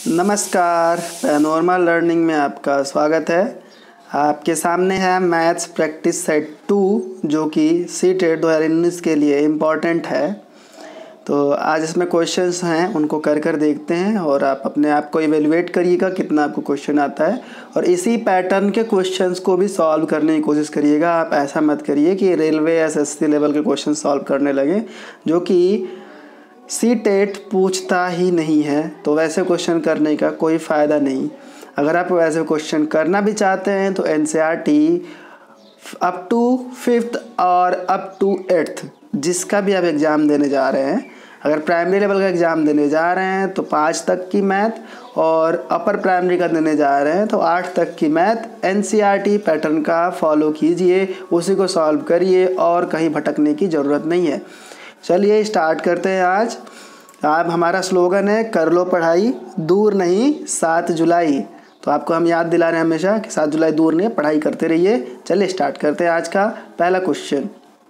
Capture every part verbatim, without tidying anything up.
नमस्कार, panorama learning में आपका स्वागत है। आपके सामने है मैथ्स प्रैक्टिस सेट टू, जो कि सी टेट दो हज़ार उन्नीस के लिए इम्पॉर्टेंट है। तो आज इसमें क्वेश्चंस हैं, उनको कर कर देखते हैं और आप अपने आप को इवेलुएट करिएगा कितना आपको क्वेश्चन आता है, और इसी पैटर्न के क्वेश्चंस को भी सॉल्व करने की कोशिश करिएगा। आप ऐसा मत करिए कि रेलवे एसएससी लेवल के क्वेश्चन सॉल्व करने लगे, जो कि सी टेट पूछता ही नहीं है। तो वैसे क्वेश्चन करने का कोई फ़ायदा नहीं। अगर आप वैसे क्वेश्चन करना भी चाहते हैं तो एनसीईआरटी अप टू फिफ्थ और अप टू एट्थ जिसका भी आप एग्ज़ाम देने जा रहे हैं, अगर प्राइमरी लेवल का एग्ज़ाम देने जा रहे हैं तो पाँच तक की मैथ, और अपर प्राइमरी का देने जा रहे हैं तो आठ तक की मैथ एनसीईआरटी पैटर्न का फॉलो कीजिए, उसी को सॉल्व करिए और कहीं भटकने की ज़रूरत नहीं है। चलिए स्टार्ट करते हैं। आज आप हमारा स्लोगन है, कर लो पढ़ाई दूर नहीं सात जुलाई। तो आपको हम याद दिला रहे हैं हमेशा कि सात जुलाई दूर नहीं, पढ़ाई करते रहिए। चलिए स्टार्ट करते हैं आज का पहला क्वेश्चन।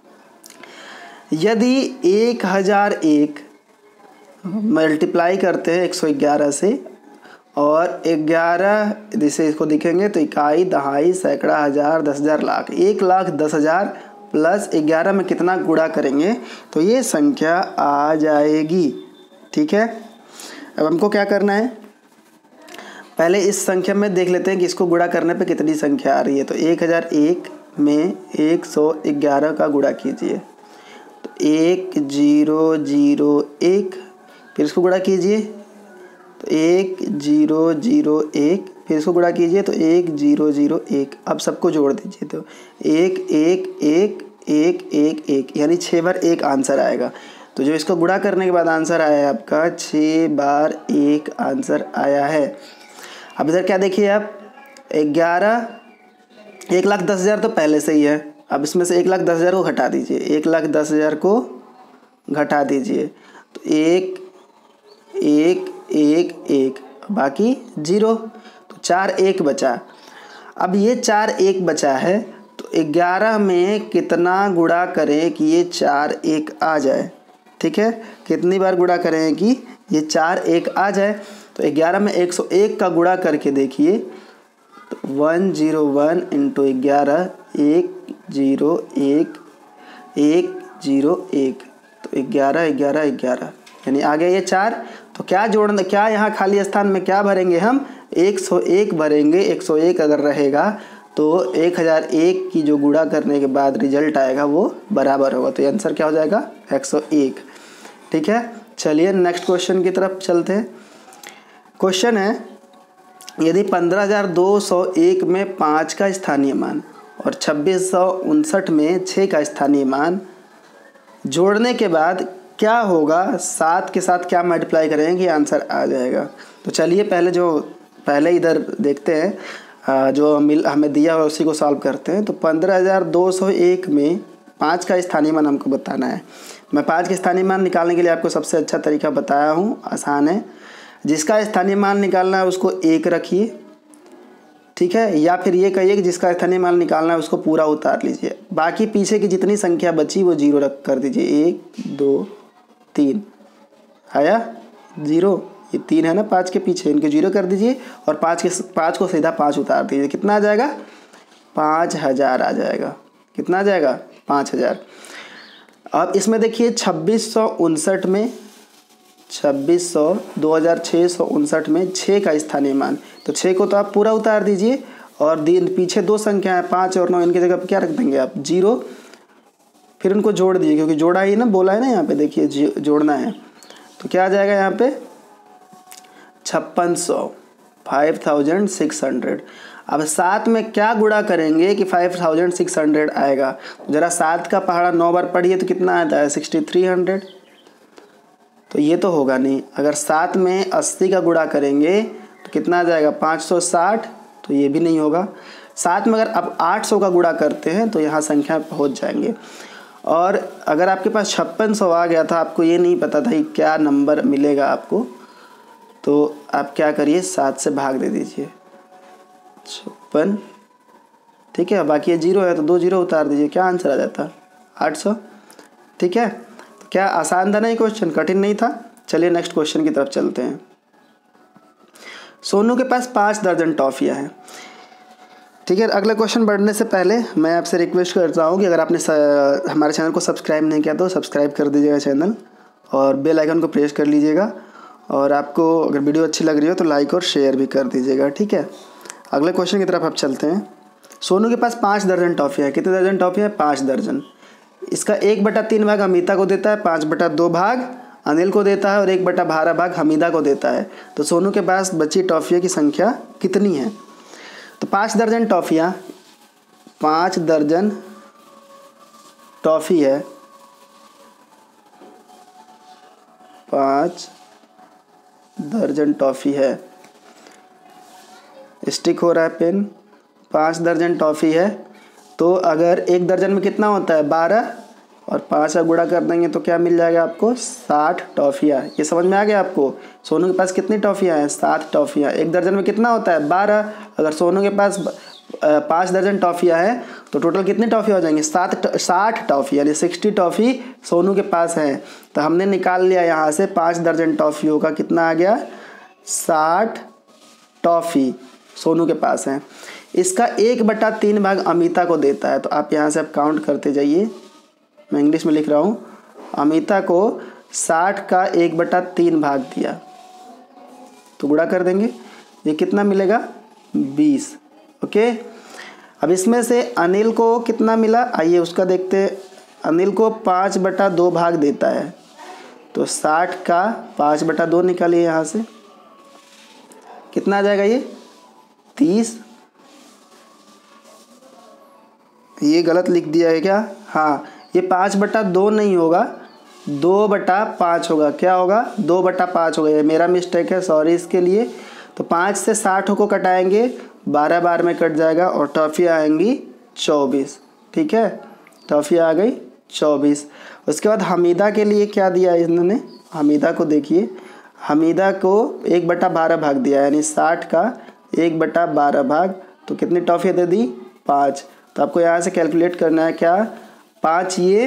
यदि एक हज़ार एक मल्टीप्लाई करते हैं एक सौ ग्यारह से, और ग्यारह जैसे इसको दिखेंगे तो इकाई, दहाई, सैकड़ा, हज़ार, दस हज़ार, लाख, एक लाख दस हज़ार प्लस ग्यारह में कितना गुणा करेंगे तो ये संख्या आ जाएगी। ठीक है, अब हमको क्या करना है, पहले इस संख्या में देख लेते हैं कि इसको गुणा करने पे कितनी संख्या आ रही है। तो एक हज़ार एक में एक सौ ग्यारह का गुणा कीजिए तो एक जीरो जीरो एक, फिर इसको गुणा कीजिए तो एक जीरो जीरो एक, फिर इसको गुणा कीजिए तो एक जीरो जीरो एक। अब सबको जोड़ दीजिए तो एक एक एक एक एक एक, यानी छः बार एक आंसर आएगा। तो जो इसको गुणा करने के बाद आंसर आया है आपका छः बार एक आंसर आया है। अब इधर क्या देखिए आप, ग्यारह, एक लाख दस हज़ार तो पहले से ही है। अब इसमें से एक लाख दस हज़ार को घटा दीजिए, एक लाख दस हज़ार को घटा दीजिए तो एक एक एक एक, बाकी जीरो, तो चार एक बचा। अब ये चार एक बचा है तो ग्यारह में कितना गुणा करें कि ये चार एक आ जाए। ठीक है, कितनी बार गुणा करें कि ये चार एक आ जाए। तो ग्यारह में एक सौ एक का गुणा करके देखिए तो वन जीरो वन इंटू ग्यारह, एक जीरो एक एक जीरो एक, तो ग्यारह ग्यारह ग्यारह, यानी आ गया ये चार। तो क्या जोड़ना, क्या यहाँ खाली स्थान में क्या भरेंगे हम, एक सौ एक भरेंगे। एक सौ एक अगर रहेगा तो एक हज़ार एक की जो गुणा करने के बाद रिजल्ट आएगा वो बराबर होगा। तो ये आंसर क्या हो जाएगा, एक सौ एक। ठीक है, चलिए नेक्स्ट क्वेश्चन की तरफ चलते हैं। क्वेश्चन है, यदि पंद्रह हज़ार दो सौ एक में पाँच का स्थानीय मान और छब्बीस सौ उनसठ में छः का स्थानीय मान जोड़ने के बाद क्या होगा, सात के साथ क्या मल्टीप्लाई करेंगे कि आंसर आ जाएगा। तो चलिए पहले जो पहले इधर देखते हैं, जो मिल हमें दिया हुआ उसी को सॉल्व करते हैं। तो पंद्रह हज़ार दो सौ एक में पाँच का स्थानीय मान हमको बताना है। मैं पाँच के स्थानीय मान निकालने के लिए आपको सबसे अच्छा तरीका बताया हूँ, आसान है। जिसका स्थानीय मान निकालना है उसको एक रखिए, ठीक है, या फिर ये कहिए कि जिसका स्थानीय मान निकालना है उसको पूरा उतार लीजिए। बाकी पीछे की जितनी संख्या बची वो जीरो रख कर दीजिए। एक दो तीन आया जीरो, ये तीन है ना पाँच के पीछे, इनके जीरो कर दीजिए और पाँच के पाँच को सीधा पाँच उतार दीजिए। कितना आ जाएगा, पाँच हज़ार आ जाएगा। कितना आ जाएगा, पाँच हज़ार। अब इसमें देखिए छब्बीस सौ उनसठ में छब्बीस सौ दो हज़ार छः सौ उनसठ में छः का स्थानीय मान, तो छः को तो आप पूरा उतार दीजिए और दिन पीछे दो संख्या है पाँच और नौ, इनकी जगह पर क्या रख देंगे आप, जीरो, फिर उनको जोड़ दीजिए क्योंकि जोड़ा ही ना बोला है ना यहाँ पे, देखिए जोड़ना है। तो क्या आ जाएगा यहाँ पे, छप्पन सौ, फाइव थाउजेंड सिक्स हंड्रेड। अब सात में क्या गुणा करेंगे कि फाइव थाउजेंड सिक्स हंड्रेड आएगा। ज़रा सात का पहाड़ा नौ बार पढ़िए तो कितना आता है, सिक्सटी थ्री हंड्रेड। तो ये तो होगा नहीं। अगर सात में अस्सी का गुणा करेंगे तो कितना आ जाएगा, पाँच सौ साठ, तो ये भी नहीं होगा। सात में अगर आप आठ सौ का गुणा करते हैं तो यहाँ संख्या पहुँच जाएंगे। और अगर आपके पास छप्पन सौ आ गया था, आपको ये नहीं पता था कि क्या नंबर मिलेगा आपको, तो आप क्या करिए, सात से भाग दे दीजिए, छप्पन, ठीक है। बाकी ये जीरो है तो दो जीरो उतार दीजिए, क्या आंसर आ जाता, आठ सौ। ठीक है, तो क्या आसान था नहीं क्वेश्चन, कठिन नहीं था। चलिए नेक्स्ट क्वेश्चन की तरफ चलते हैं। सोनू के पास पाँच दर्जन टॉफ़ियाँ हैं। ठीक है, अगला क्वेश्चन बढ़ने से पहले मैं आपसे रिक्वेस्ट करता हूँ कि अगर आपने हमारे चैनल को सब्सक्राइब नहीं किया तो सब्सक्राइब कर दीजिएगा चैनल और बेल आइकन को प्रेस कर लीजिएगा, और आपको अगर वीडियो अच्छी लग रही हो तो लाइक और शेयर भी कर दीजिएगा। ठीक है, अगले क्वेश्चन की तरफ आप चलते हैं। सोनू के पास पाँच दर्जन टॉफ़ियाँ है। कितने दर्जन टॉफ़ियाँ है? पाँच दर्जन। इसका एक बटा तीन भाग अमिता को देता है, पाँच बटा दो भाग अनिल को देता है और एक बटा बारह भाग हमीदा को देता है। तो सोनू के पास बची टॉफ़ियों की संख्या कितनी है? तो पाँच दर्जन टॉफ़ियाँ, पाँच दर्जन टॉफ़ी है, पाँच दर्जन टॉफ़ी है। स्टिक हो रहा है पेन। पाँच दर्जन टॉफ़ी है, तो अगर एक दर्जन में कितना होता है? बारह, और पाँच का गुणा कर देंगे तो क्या मिल जाएगा आपको? साठ टॉफ़ियाँ। ये समझ में आ गया आपको? सोनू के पास कितनी टॉफ़ियाँ हैं? सात टॉफ़ियाँ। एक दर्जन में कितना होता है? बारह। अगर सोनू के पास पाँच दर्जन टॉफ़ियाँ हैं तो टोटल कितनी टॉफ़ी हो जाएंगी? सात साठ टॉफ़ी, यानी सिक्सटी टॉफ़ी सोनू के पास है। तो हमने निकाल लिया यहाँ से पाँच दर्जन टॉफ़ियों का कितना आ गया? साठ टॉफ़ी सोनू के पास है। इसका एक बटा तीन भाग अमिता को देता है। तो आप यहाँ से आप काउंट करते जाइए, मैं इंग्लिश में लिख रहा हूँ। अमिता को साठ का एक बटा तीन भाग दिया, तो गुणा कर देंगे, ये कितना मिलेगा? बीस। ओके, अब इसमें से अनिल को कितना मिला? आइए उसका देखते हैं। अनिल को पाँच बटा दो भाग देता है, तो साठ का पाँच बटा दो निकालिए यहाँ से, कितना आ जाएगा? ये तीस। ये गलत लिख दिया है क्या? हाँ, ये पाँच बटा दो नहीं होगा, दो बटा पाँच होगा। क्या होगा? दो बटा पाँच होगा। ये मेरा मिस्टेक है, सॉरी इसके लिए। तो पाँच से साठ को कटाएंगे, बारह बार में कट जाएगा और टॉफ़ी आएंगी चौबीस। ठीक है, टॉफ़ी आ गई चौबीस। उसके बाद हमीदा के लिए क्या दिया इन्होंने? हमीदा को देखिए, हमीदा को एक बटा बारह भाग दिया, यानी साठ का एक बटा बारह भाग, तो कितनी टॉफ़ी दे दी? पाँच। तो आपको यहाँ से कैलकुलेट करना है क्या? पाँच ये,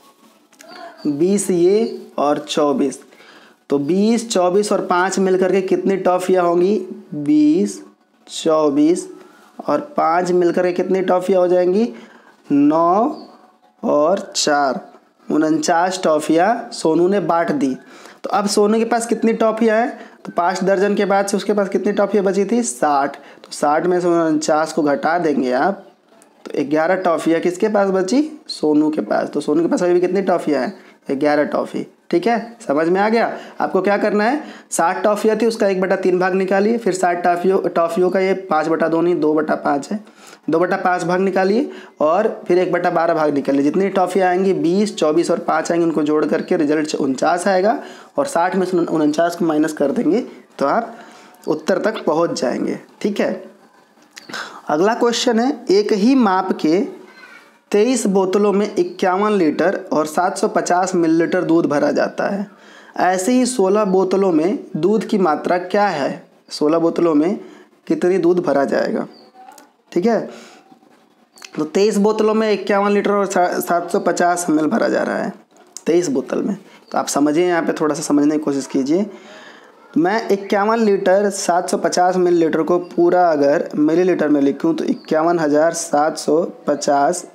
बीस ये और चौबीस। तो बीस, चौबीस और पाँच मिलकर के कितनी टॉफ़ियाँ होंगी? बीस, चौबीस और पाँच मिलकर के कितनी टॉफ़ियाँ हो जाएंगी? नौ और चार, उनचास टॉफ़ियाँ सोनू ने बांट दी। तो अब सोनू के पास कितनी टॉफ़ियाँ हैं? तो पाँच दर्जन के बाद से उसके पास कितनी टॉफ़ियाँ बची थी? साठ। तो साठ में से उनचास को घटा देंगे आप, तो ग्यारह टॉफ़ियाँ किसके पास बची? सोनू के पास। तो सोनू के पास अभी भी कितनी टॉफ़ियाँ हैं? ग्यारह टॉफ़ी। ठीक है, समझ में आ गया? आपको क्या करना है? साठ टॉफ़ियाँ थी, उसका एक बटा तीन भाग निकालिए, फिर साठ टॉफ़ियों टॉफ़ियों का ये पाँच बटा दो नहीं, दो बटा पाँच है, दो बटा पाँच भाग निकालिए और फिर एक बटा बारह भाग निकालिए। जितनी टॉफ़ियाँ आएंगी बीस, चौबीस और पाँच आएंगी, उनको जोड़ करके रिजल्ट उनचास आएगा और साठ में से उनचास को माइनस कर देंगे तो आप उत्तर तक पहुँच जाएंगे। ठीक है, अगला क्वेश्चन है, एक ही माप के तेईस बोतलों में इक्यावन लीटर और सात सौ पचास मिलीलीटर दूध भरा जाता है। ऐसे ही सोलह बोतलों में दूध की मात्रा क्या है? सोलह बोतलों में कितनी दूध भरा जाएगा? ठीक है, तो तेईस बोतलों में इक्यावन लीटर और सात सौ पचास एम एल भरा जा रहा है तेईस बोतल में। तो आप समझिए, यहाँ पे थोड़ा सा समझने की कोशिश कीजिए। मैं इक्यावन लीटर सात सौ पचास मिलीलीटर को पूरा अगर मिलीलीटर में लिखूं तो इक्यावन हज़ार सात सौ पचास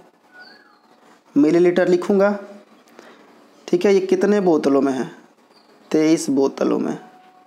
मिलीलीटर लिखूंगा। ठीक है, ये कितने बोतलों में है? तेईस बोतलों में,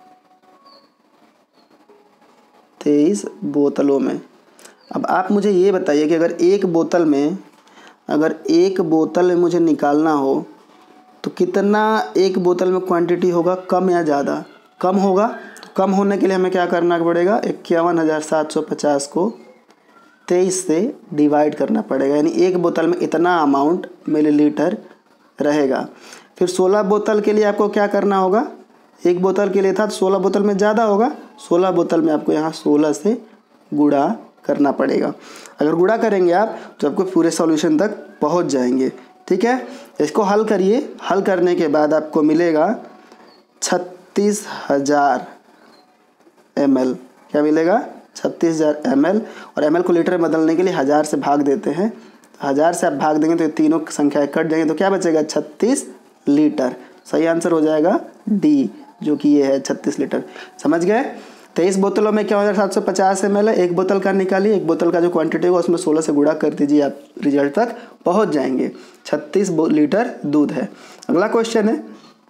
तेईस बोतलों में। अब आप मुझे ये बताइए कि अगर एक बोतल में अगर एक बोतल में मुझे निकालना हो तो कितना एक बोतल में क्वांटिटी होगा? कम या ज़्यादा? कम होगा। तो कम होने के लिए हमें क्या करना पड़ेगा? इक्यावन हज़ार सात सौ पचास को तेईस से डिवाइड करना पड़ेगा, यानी एक बोतल में इतना अमाउंट मिलीलीटर रहेगा। फिर सोलह बोतल के लिए आपको क्या करना होगा? एक बोतल के लिए था तो सोलह बोतल में ज़्यादा होगा, सोलह बोतल में आपको यहाँ सोलह से गुणा करना पड़ेगा। अगर गुणा करेंगे आप तो आपको पूरे सॉल्यूशन तक पहुँच जाएंगे। ठीक है, इसको हल करिए। हल करने के बाद आपको मिलेगा छत्तीस हज़ार एम एल। क्या मिलेगा? छत्तीस हज़ार एम एल। और एम एल को लीटर में बदलने के लिए हज़ार से भाग देते हैं। हज़ार से आप भाग देंगे तो ये तीनों संख्याएं कट जाएंगे, तो क्या बचेगा? छत्तीस लीटर। सही आंसर हो जाएगा डी, जो कि ये है छत्तीस लीटर। समझ गए? तेईस बोतलों में क्या हज़ार सात सौ पचास एम एल है, एक बोतल का निकालिए, एक बोतल का जो क्वांटिटी होगा उसमें सोलह से गुणा कर दीजिए, आप रिजल्ट तक पहुंच जाएंगे। छत्तीस लीटर दूध है। अगला क्वेश्चन है,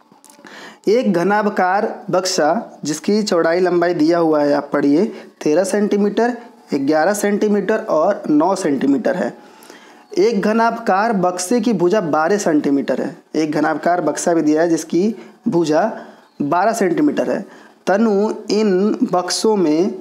एक घनाभकार बक्सा जिसकी चौड़ाई लंबाई दिया हुआ है, आप पढ़िए, तेरह सेंटीमीटर, ग्यारह सेंटीमीटर और नौ सेंटीमीटर है। एक घनाभकार बक्से की भुजा बारह सेंटीमीटर है। एक घनाभकार बक्सा भी दिया है जिसकी भुजा बारह सेंटीमीटर है। तनु इन बक्सों में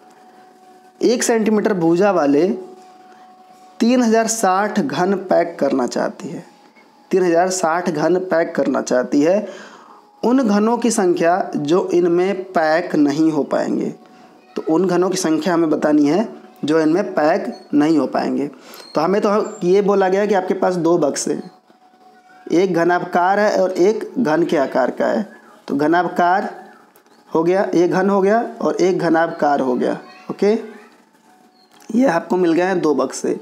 एक सेंटीमीटर भुजा वाले तीन हज़ार साठ घन पैक करना चाहती है। तीन हज़ार साठ घन पैक करना चाहती है। उन घनों की संख्या जो इनमें पैक नहीं हो पाएंगे। तो उन घनों की संख्या हमें बतानी है जो इनमें पैक नहीं हो पाएंगे। तो हमें तो ये बोला गया कि आपके पास दो बक्से हैं, एक घनाभकार है और एक घन के आकार का है। तो घनाभकार हो गया, एक घन हो गया और एक घनाभकार हो गया। ओके, ये आपको मिल गए हैं दो बक्से।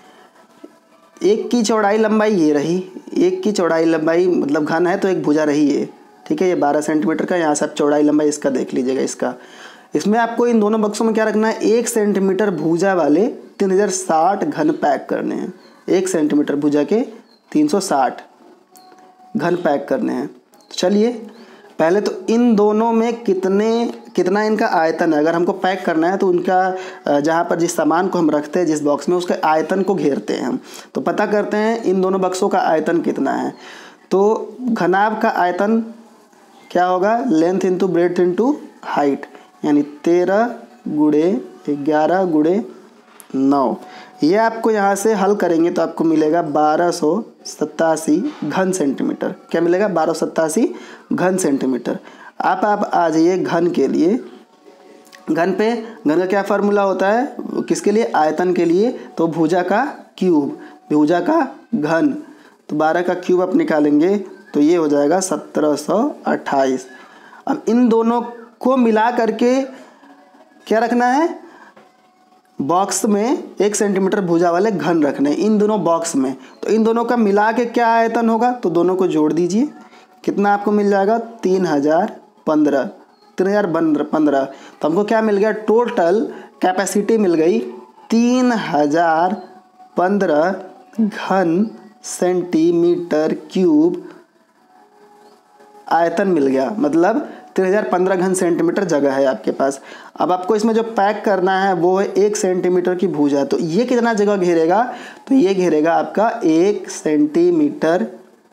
एक की चौड़ाई लंबाई ये रही, एक की चौड़ाई लंबाई मतलब घन है तो एक भुजा रही है, ठीक है, ये बारह सेंटीमीटर का। यहाँ से आप चौड़ाई लंबाई इसका देख लीजिएगा। इसका इसमें आपको इन दोनों बक्सों में क्या रखना है, एक सेंटीमीटर भुजा वाले तीन हज़ार साठ घन पैक करने हैं। एक सेंटीमीटर भुजा के तीन सौ साठ घन पैक करने हैं। तो चलिए पहले तो इन दोनों में कितने कितना इनका आयतन है, अगर हमको पैक करना है तो उनका जहाँ पर जिस सामान को हम रखते हैं जिस बॉक्स में उसके आयतन को घेरते हैं हम। तो पता करते हैं इन दोनों बक्सों का आयतन कितना है। तो घनाभ का आयतन क्या होगा, length into breadth into height, यानी तेरह गुड़े ग्यारह गुड़े नौ। ये आपको यहाँ से हल करेंगे तो आपको मिलेगा बारह सौ सत्तासी घन सेंटीमीटर। क्या मिलेगा, बारह सौ सत्तासी घन सेंटीमीटर। आप आप आ जाइए घन के लिए। घन पे घन का क्या फार्मूला होता है, किसके लिए, आयतन के लिए। तो भुजा का क्यूब, भुजा का घन, तो बारह का क्यूब आप निकालेंगे तो ये हो जाएगा सत्रह सौ अट्ठाईस। अब इन दोनों को मिला करके क्या रखना है, बॉक्स में एक सेंटीमीटर भुजा वाले घन रखने इन दोनों बॉक्स में। तो इन दोनों का मिला के क्या आयतन होगा, तो दोनों को जोड़ दीजिए, कितना आपको मिल जाएगा, तीन हजार पंद्रह तीन हजार पंद्रह। तो हमको क्या मिल गया, टोटल कैपेसिटी मिल गई तीन हजार पंद्रह घन सेंटीमीटर क्यूब आयतन मिल गया। मतलब तीन हज़ार पंद्रह घन सेंटीमीटर जगह है आपके पास। अब आपको इसमें जो पैक करना है वो है एक सेंटीमीटर की भुजा। तो ये कितना जगह घेरेगा, तो ये घेरेगा आपका एक सेंटीमीटर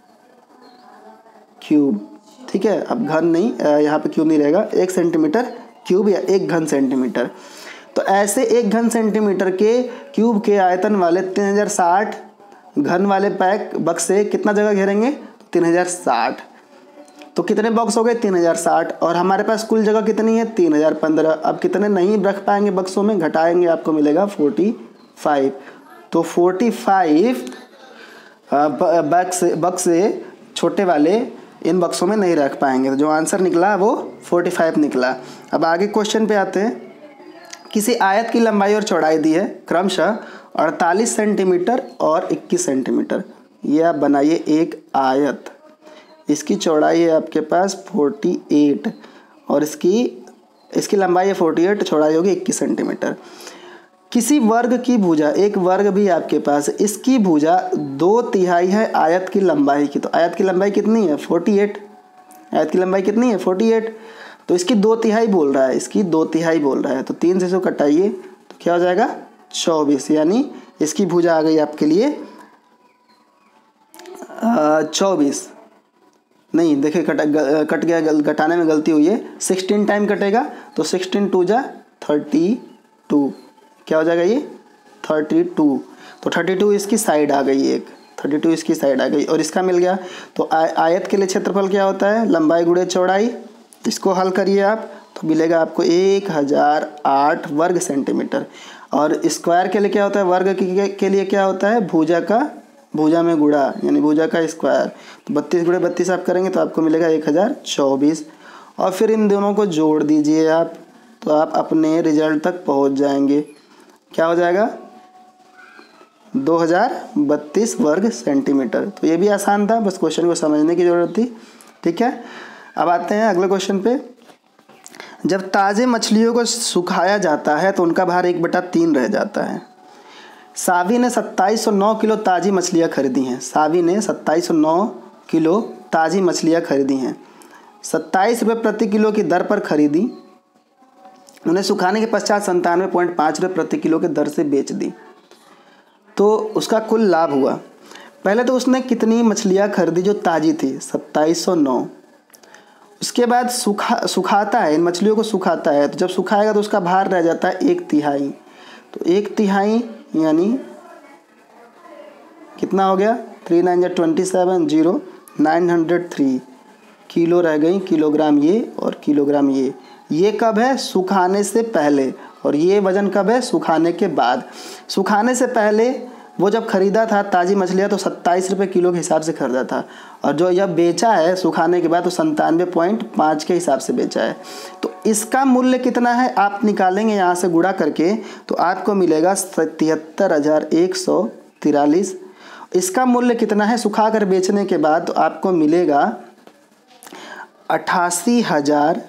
क्यूब, ठीक है। अब घन नहीं, यहाँ पे क्यूब नहीं रहेगा, एक सेंटीमीटर क्यूब या एक घन सेंटीमीटर। तो ऐसे एक घन सेंटीमीटर के क्यूब के आयतन वाले तीन हज़ार साठ घन वाले पैक बक्से कितना जगह घेरेंगे, तीन हज़ार साठ। तो कितने बॉक्स हो गए, तीन हज़ार साठ। और हमारे पास कुल जगह कितनी है, तीन हज़ार पंद्रह। अब कितने नहीं रख पाएंगे बक्सों में, घटाएंगे आपको मिलेगा पैंतालीस। तो पैंतालीस बक्स बक्से छोटे वाले इन बक्सों में नहीं रख पाएंगे। तो जो आंसर निकला वो पैंतालीस निकला। अब आगे क्वेश्चन पे आते हैं। किसी आयत की लंबाई और चौड़ाई दी है क्रमशः अड़तालीस सेंटीमीटर और इक्कीस सेंटीमीटर। ये आप बनाइए एक आयत, इसकी चौड़ाई है आपके पास अड़तालीस और इसकी इसकी लंबाई है अड़तालीस, चौड़ाई होगी इक्कीस सेंटीमीटर। किसी वर्ग की भुजा, एक वर्ग भी आपके पास, इसकी भुजा दो तिहाई है आयत की लंबाई की। तो आयत की लंबाई कितनी है, अड़तालीस। आयत की लंबाई कितनी है, अड़तालीस। तो इसकी दो तिहाई बोल रहा है, इसकी दो तिहाई बोल रहा है। तो तीन से इसको कटाइए तो क्या हो जाएगा, चौबीस। यानी इसकी भुजा आ गई आपके लिए चौबीस। नहीं देखिए कट कट गया, घटाने में गलती हुई है। सोलह टाइम कटेगा तो सोलह टू जा थर्टी टू, क्या हो जाएगा ये थर्टी टू। तो थर्टी टू इसकी साइड आ गई, एक थर्टी टू इसकी साइड आ गई और इसका मिल गया। तो आ, आयत के लिए क्षेत्रफल क्या होता है, लंबाई गुणे चौड़ाई। इसको हल करिए आप तो मिलेगा आपको एक हज़ार आठ वर्ग सेंटीमीटर। और स्क्वायर के लिए क्या होता है, वर्ग के लिए क्या होता है, भुजा का भुजा में गुणा, यानी भुजा का स्क्वायर। तो बत्तीस गुणे बत्तीस आप करेंगे तो आपको मिलेगा एक हज़ार चौबीस। और फिर इन दोनों को जोड़ दीजिए आप, तो आप अपने रिजल्ट तक पहुंच जाएंगे। क्या हो जाएगा, दो हज़ार बत्तीस वर्ग सेंटीमीटर। तो ये भी आसान था, बस क्वेश्चन को समझने की ज़रूरत थी, ठीक है। अब आते हैं अगले क्वेश्चन पे। जब ताज़े मछलियों को सुखाया जाता है तो उनका भार एक बटा तीन रह जाता है। सावी ने सत्ताईस सौ नौ किलो ताज़ी मछलियाँ खरीदी हैं। सावी ने सत्ताईस सौ नौ किलो ताज़ी मछलियाँ खरीदी हैं, सत्ताईस रुपये प्रति किलो की दर पर खरीदी। उन्हें सुखाने के पश्चात संतानवे पॉइंट पाँच रुपये प्रति किलो के दर से बेच दी, तो उसका कुल लाभ हुआ। पहले तो उसने कितनी मछलियाँ खरीदी जो ताज़ी थी, सत्ताईस सौ नौ। उसके बाद सुखा सुखाता है, इन मछलियों को सुखाता है, तो जब सुखाएगा तो उसका भार रह जाता है एक तिहाई। तो एक तिहाई यानी कितना हो गया, थ्री नाइन या twenty seven, zero nine hundred three kilo रह गई, किलोग्राम ये और किलोग्राम ये। ये कब है, सुखाने से पहले, और ये वज़न कब है, सुखाने के बाद। सुखाने से पहले वो जब ख़रीदा था ताज़ी मछलियाँ तो सत्ताईस रुपये किलो के हिसाब से ख़रीदा था, और जो जब बेचा है सुखाने के बाद तो संतानवे पॉइंट पाँच के हिसाब से बेचा है। तो इसका मूल्य कितना है आप निकालेंगे यहाँ से गुणा करके, तो आपको मिलेगा तिहत्तर हज़ार एक सौ तिरालीस। इसका मूल्य कितना है सुखा कर बेचने के बाद, तो आपको मिलेगा अट्ठासी हज़ार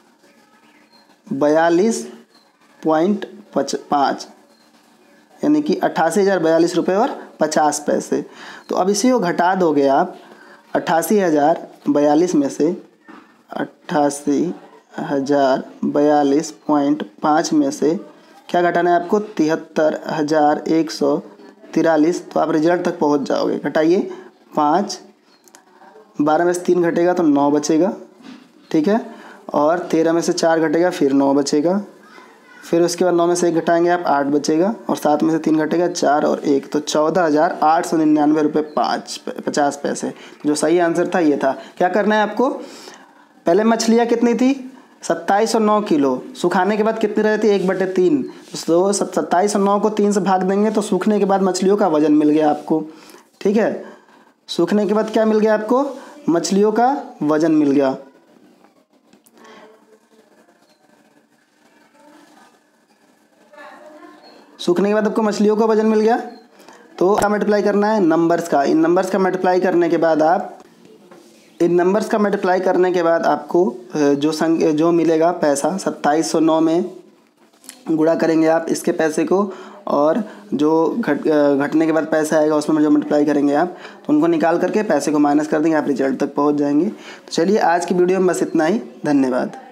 बयालीस पॉइंट पच पाँच, यानी कि अट्ठासी हज़ार बयालीस रुपये और पचास पैसे। तो अब इसी को घटा दोगे आप, अट्ठासी हज़ार बयालीस में से अट्ठासी हज़ार बयालीस पॉइंट पाँच में से क्या घटाना है आपको, तिहत्तर हज़ार एक सौ तिरालीस। तो आप रिजल्ट तक पहुंच जाओगे। घटाइए, पाँच, बारह में से तीन घटेगा तो नौ बचेगा, ठीक है, और तेरह में से चार घटेगा फिर नौ बचेगा, फिर उसके बाद नौ में से एक घटाएंगे आप, आठ बचेगा, और सात में से तीन घटेगा, चार और एक, तो चौदह हज़ार आठ सौ निन्यानवे रुपये पाँच पचास पैसे। जो सही आंसर था ये था। क्या करना है आपको, पहले मछलियाँ कितनी थी, सत्ताईस सौ नौ किलो, सुखाने के बाद कितनी रहती है, एक बटे तीन। तो सत्ताईस सौ नौ को तीन से भाग देंगे तो सूखने के बाद मछलियों का वजन मिल गया आपको, ठीक है। सूखने के बाद क्या मिल गया आपको, मछलियों का वजन मिल गया। सूखने के बाद आपको मछलियों का वजन मिल गया, तो क्या मल्टीप्लाई करना है, नंबर्स का। इन नंबर्स का मल्टीप्लाई करने के बाद आप इन नंबर्स का मल्टीप्लाई करने के बाद आपको जो संग जो मिलेगा पैसा, सत्ताईस सौ नौ में गुणा करेंगे आप इसके पैसे को, और जो घट घटने के बाद पैसा आएगा उसमें जो मल्टीप्लाई करेंगे आप, तो उनको निकाल करके पैसे को माइनस कर देंगे, आप रिजल्ट तक पहुंच जाएंगे। तो चलिए आज की वीडियो में बस इतना ही, धन्यवाद।